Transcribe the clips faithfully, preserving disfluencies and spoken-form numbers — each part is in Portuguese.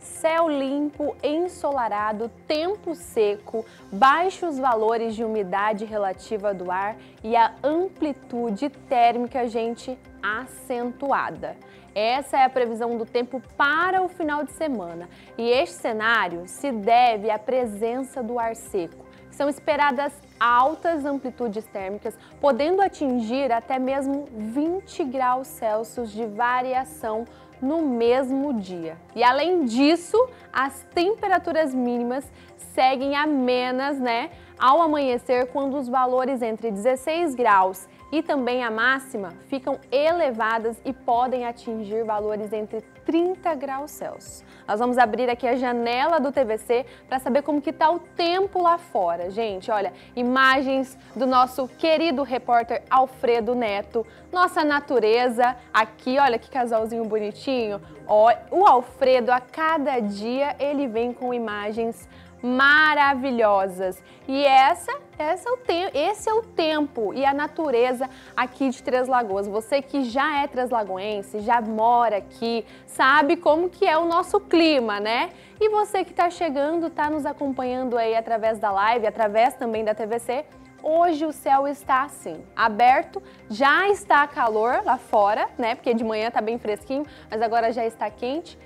céu limpo, ensolarado, tempo seco, baixos valores de umidade relativa do ar e a amplitude térmica, gente, acentuada. Essa é a previsão do tempo para o final de semana e este cenário se deve à presença do ar seco. São esperadas altas amplitudes térmicas, podendo atingir até mesmo vinte graus Celsius de variação no mesmo dia. E além disso, as temperaturas mínimas seguem amenas, né, ao amanhecer, quando os valores entre dezesseis graus e também a máxima ficam elevadas e podem atingir valores entre trinta graus Celsius. Nós vamos abrir aqui a janela do T V C para saber como que tá o tempo lá fora. Gente, olha, imagens do nosso querido repórter Alfredo Neto, nossa natureza aqui, olha que casalzinho bonitinho. Ó, o Alfredo, a cada dia, ele vem com imagens maravilhosas. E essa, essa é o te esse é o tempo e a natureza aqui de Três Lagoas. Você que já é treslagoense, já mora aqui, sabe como que é o nosso clima, né? E você que está chegando, está nos acompanhando aí através da live, através também da T V C, hoje o céu está assim, aberto, já está calor lá fora, né? Porque de manhã tá bem fresquinho, mas agora já está quente.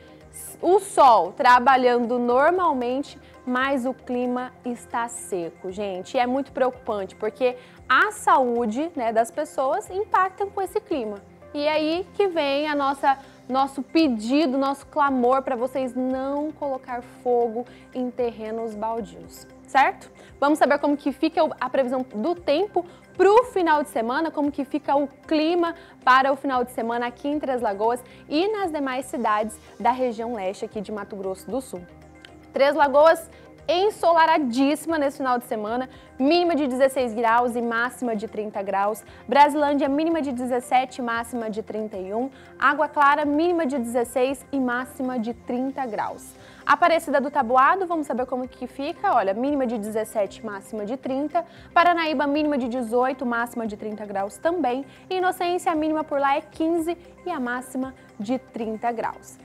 O sol trabalhando normalmente, mas o clima está seco, gente. E é muito preocupante, porque a saúde, né, das pessoas impacta com esse clima. E aí que vem a nossa nosso pedido, nosso clamor para vocês não colocar fogo em terrenos baldios, certo? Vamos saber como que fica a previsão do tempo para o final de semana, como que fica o clima para o final de semana aqui em Três Lagoas e nas demais cidades da região leste aqui de Mato Grosso do Sul. Três Lagoas ensolaradíssima nesse final de semana, mínima de dezesseis graus e máxima de trinta graus. Brasilândia, mínima de dezessete, máxima de trinta e um. Água Clara, mínima de dezesseis e máxima de trinta graus. Aparecida do Taboado, vamos saber como que fica, olha, mínima de dezessete, máxima de trinta. Paranaíba, mínima de dezoito, máxima de trinta graus também. E Inocência, a mínima por lá é quinze e a máxima de trinta graus.